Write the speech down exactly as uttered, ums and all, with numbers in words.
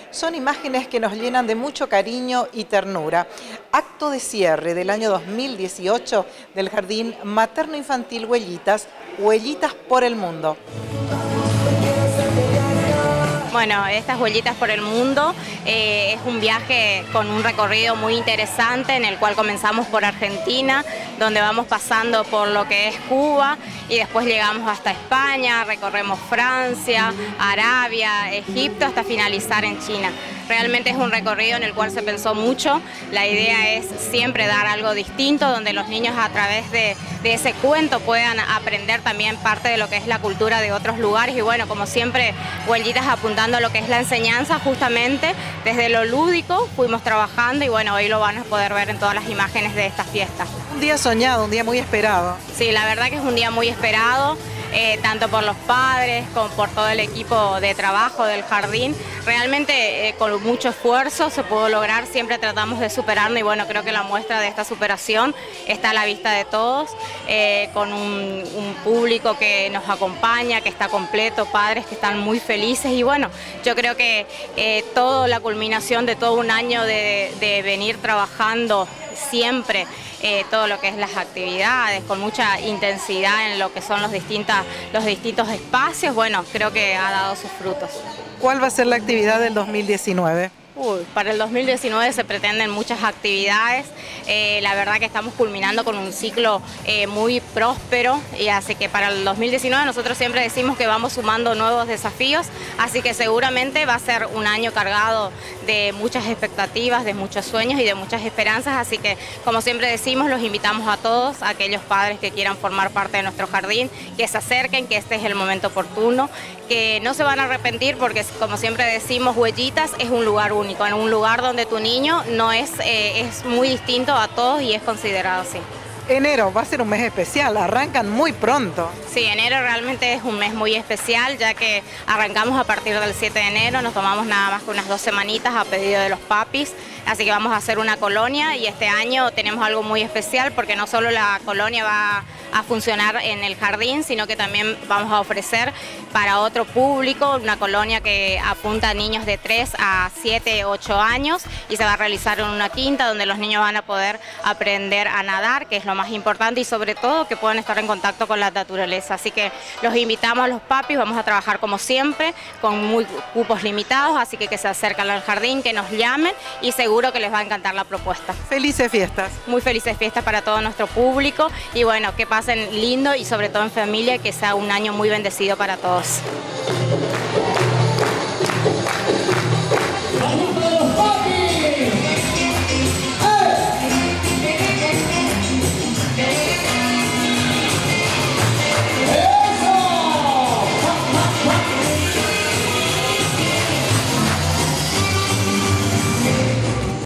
son imágenes que nos llenan de mucho cariño y ternura. Acto de cierre del año dos mil dieciocho del Jardín Materno Infantil Huellitas, Huellitas por el Mundo. Bueno, estas Huellitas por el Mundo eh, es un viaje con un recorrido muy interesante en el cual comenzamos por Argentina, donde vamos pasando por lo que es Cuba y después llegamos hasta España, recorremos Francia, Arabia, Egipto, hasta finalizar en China. Realmente es un recorrido en el cual se pensó mucho. La idea es siempre dar algo distinto, donde los niños a través de, de ese cuento puedan aprender también parte de lo que es la cultura de otros lugares. Y bueno, como siempre, Huellitas apuntando a lo que es la enseñanza, justamente desde lo lúdico fuimos trabajando y bueno, hoy lo van a poder ver en todas las imágenes de esta fiesta. Un día soñado, un día muy esperado. Sí, la verdad que es un día muy esperado. Eh, tanto por los padres como por todo el equipo de trabajo del jardín. Realmente eh, con mucho esfuerzo se pudo lograr, siempre tratamos de superarnos y bueno, creo que la muestra de esta superación está a la vista de todos, eh, con un, un público que nos acompaña, que está completo, padres que están muy felices y bueno, yo creo que eh, toda la culminación de todo un año de, de venir trabajando siempre, Eh, todo lo que es las actividades, con mucha intensidad en lo que son los, distintas, los distintos espacios, bueno, creo que ha dado sus frutos. ¿Cuál va a ser la actividad del dos mil diecinueve? Uy, para el dos mil diecinueve se pretenden muchas actividades, eh, la verdad que estamos culminando con un ciclo eh, muy próspero y así que para el dos mil diecinueve nosotros siempre decimos que vamos sumando nuevos desafíos, así que seguramente va a ser un año cargado de muchas expectativas, de muchos sueños y de muchas esperanzas, así que como siempre decimos, los invitamos a todos, a aquellos padres que quieran formar parte de nuestro jardín, que se acerquen, que este es el momento oportuno, que no se van a arrepentir porque como siempre decimos, Huellitas es un lugar único. En un lugar donde tu niño no es, eh, es muy distinto a todos y es considerado así. Enero va a ser un mes especial, arrancan muy pronto. Sí, enero realmente es un mes muy especial, ya que arrancamos a partir del siete de enero, nos tomamos nada más que unas dos semanitas a pedido de los papis, así que vamos a hacer una colonia y este año tenemos algo muy especial porque no solo la colonia va a funcionar en el jardín, sino que también vamos a ofrecer para otro público una colonia que apunta a niños de tres a siete, ocho años y se va a realizar en una quinta donde los niños van a poder aprender a nadar, que es lo más importante y sobre todo que puedan estar en contacto con la naturaleza. Así que los invitamos a los papis, vamos a trabajar como siempre, con muy cupos limitados, así que que se acerquen al jardín, que nos llamen y seguro que les va a encantar la propuesta. Felices fiestas. Muy felices fiestas para todo nuestro público y bueno, que pasen lindo y sobre todo en familia, que sea un año muy bendecido para todos.